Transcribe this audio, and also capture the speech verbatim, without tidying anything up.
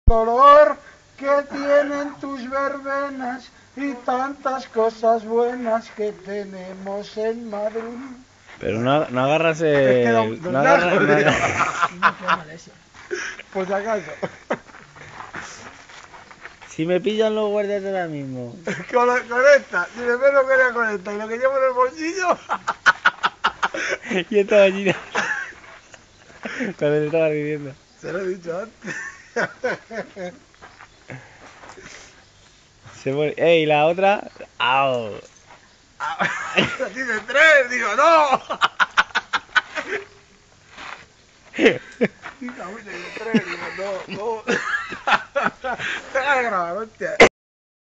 Dolor que tienen tus verbenas y tantas cosas buenas que tenemos en Madrid. Pero no, no agarras el... Es que don, don no agarras... Najo, no tío. agarras- Por si acaso. Si me pillan los guardias ahora mismo. Con, la- con esta, si me veo lo que era con esta y lo que llevo en el bolsillo. Y esta gallina. Cuando te estaba diciendo. Se lo he dicho antes. Se pone... ¡Ey! La otra... ¡Au! Dice tres, digo no. Dice tres, digo no, no. Deja de grabar, hostia.